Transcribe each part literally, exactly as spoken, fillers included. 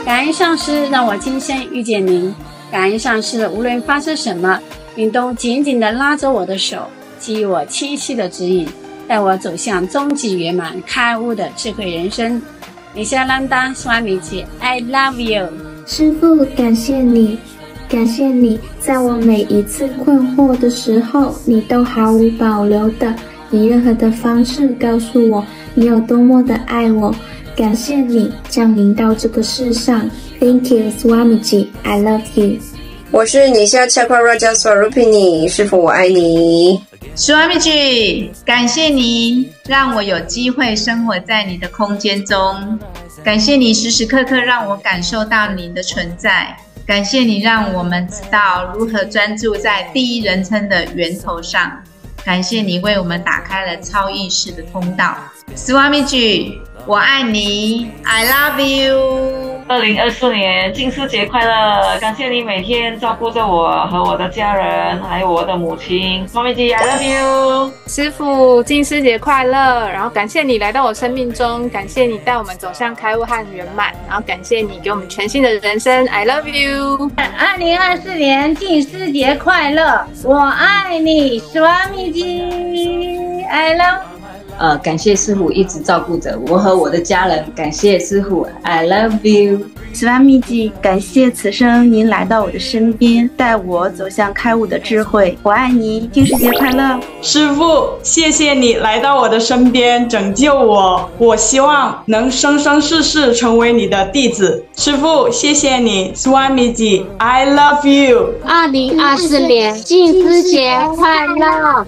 感恩上师让我今生遇见您，感恩上师无论发生什么，您都紧紧地拉着我的手，给予我清晰的指引，带我走向终极圆满开悟的智慧人生。尼夏兰达斯瓦米吉 I love you。 师父，感谢你，感谢你，在我每一次困惑的时候，你都毫无保留的以任何的方式告诉我你有多么的爱我。感谢你降临到这个世上。 Thank you Swamiji, I love you。 我是尼夏Chakra Raja Swarupini， 师父我爱你。 Swamiji， 感谢你让我有机会生活在你的空间中，感谢你时时刻刻让我感受到你的存在，感谢你让我们知道如何专注在第一人称的源头上，感谢你为我们打开了超意识的通道。Swamiji， 我爱你 I love you。 二零二四年净师节快乐！感谢你每天照顾着我和我的家人，还有我的母亲。妈咪姐 ，I love you。 师父，净师节快乐！然后感谢你来到我生命中，感谢你带我们走向开悟和圆满，然后感谢你给我们全新的人生。I love you。 二零二四年净师节快乐！我爱你，刷米基 I love you。 呃，感谢师父一直照顾着我和我的家人，感谢师父 I love you。 Swamiji， 感谢此生您来到我的身边，带我走向开悟的智慧，我爱你，净师节快乐。 师父，谢谢你来到我的身边拯救我，我希望能生生世世成为你的弟子。师父，谢谢你 Swamiji I love you。 二零二四年净师节快乐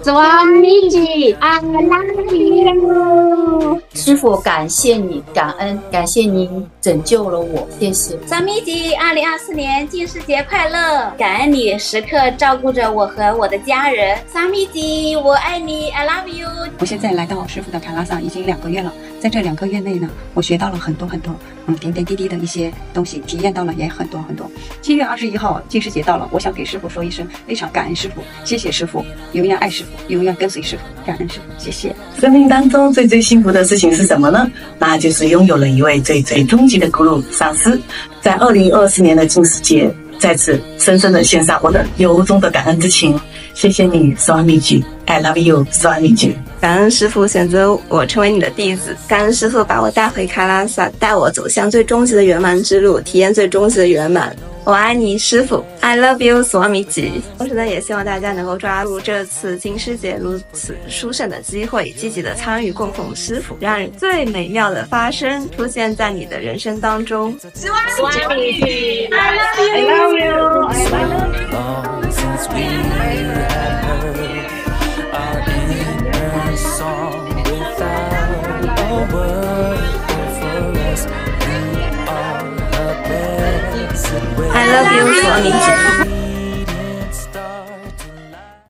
Swamiji I love you。 师父，感谢你，感恩，感谢您拯救了我，谢谢。 萨米吉，二零二四年净师节快乐！感恩你时刻照顾着我和我的家人。萨米吉，我爱你 ，I love you。 我现在来到师父的卡拉萨已经两个月了，在这两个月内呢，我学到了很多很多，嗯，点点滴滴的一些东西，体验到了也很多很多。七月二十一号净师节到了，我想给师父说一声非常感恩师父，谢谢师父，永远爱师父，永远跟随师父，感恩师父，谢谢。 生命当中最最幸福的事情是什么呢？那就是拥有了一位最最终极的 Guru 上师。在二零二四年的净师节，在此深深的献上我的由衷的感恩之情。谢谢你 Swamiji I love you Swamiji。 感恩师父选择我成为你的弟子，感恩师父把我带回喀拉萨，带我走向最终极的圆满之路，体验最终极的圆满。我爱你，师父 I love you Swamiji。 同时呢，也希望大家能够抓住这次净师节如此殊胜的机会，积极的参与供奉师父，让最美妙的发生出现在你的人生当中。 Swamiji I love you I love you。I love you， Swamiji。